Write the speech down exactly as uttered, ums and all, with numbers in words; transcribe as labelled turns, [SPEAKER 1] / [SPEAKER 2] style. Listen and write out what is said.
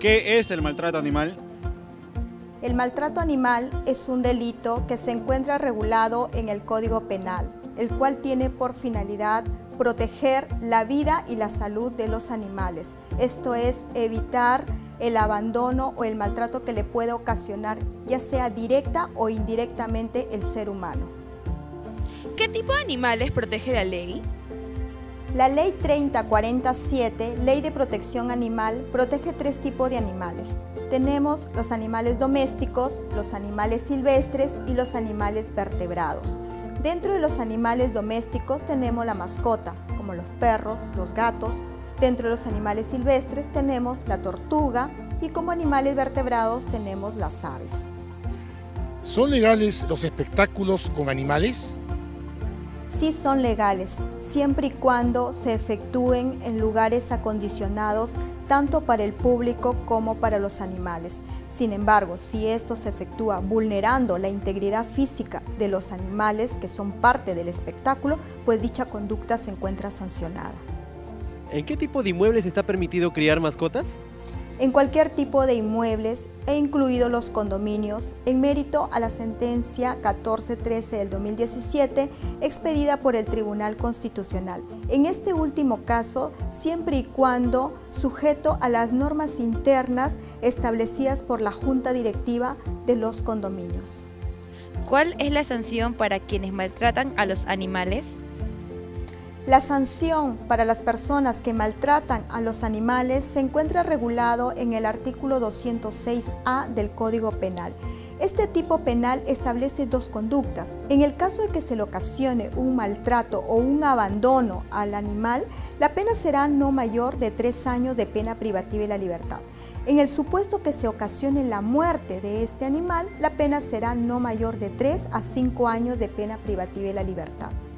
[SPEAKER 1] ¿Qué es el maltrato animal?
[SPEAKER 2] El maltrato animal es un delito que se encuentra regulado en el Código Penal, el cual tiene por finalidad proteger la vida y la salud de los animales. Esto es, evitar el abandono o el maltrato que le puede ocasionar, ya sea directa o indirectamente, el ser humano.
[SPEAKER 3] ¿Qué tipo de animales protege la ley?
[SPEAKER 2] La Ley treinta cuarenta y siete, Ley de Protección Animal, protege tres tipos de animales. Tenemos los animales domésticos, los animales silvestres y los animales vertebrados. Dentro de los animales domésticos tenemos la mascota, como los perros, los gatos. Dentro de los animales silvestres tenemos la tortuga y como animales vertebrados tenemos las aves.
[SPEAKER 4] ¿Son legales los espectáculos con animales?
[SPEAKER 2] Sí son legales, siempre y cuando se efectúen en lugares acondicionados tanto para el público como para los animales. Sin embargo, si esto se efectúa vulnerando la integridad física de los animales que son parte del espectáculo, pues dicha conducta se encuentra sancionada.
[SPEAKER 5] ¿En qué tipo de inmuebles está permitido criar mascotas?
[SPEAKER 2] En cualquier tipo de inmuebles, e incluidos los condominios, en mérito a la sentencia catorce trece del dos mil diecisiete expedida por el Tribunal Constitucional. En este último caso, siempre y cuando sujeto a las normas internas establecidas por la Junta Directiva de los condominios.
[SPEAKER 3] ¿Cuál es la sanción para quienes maltratan a los animales?
[SPEAKER 2] La sanción para las personas que maltratan a los animales se encuentra regulado en el artículo doscientos seis A del Código Penal. Este tipo penal establece dos conductas. En el caso de que se le ocasione un maltrato o un abandono al animal, la pena será no mayor de tres años de pena privativa de la libertad. En el supuesto que se ocasione la muerte de este animal, la pena será no mayor de tres a cinco años de pena privativa de la libertad.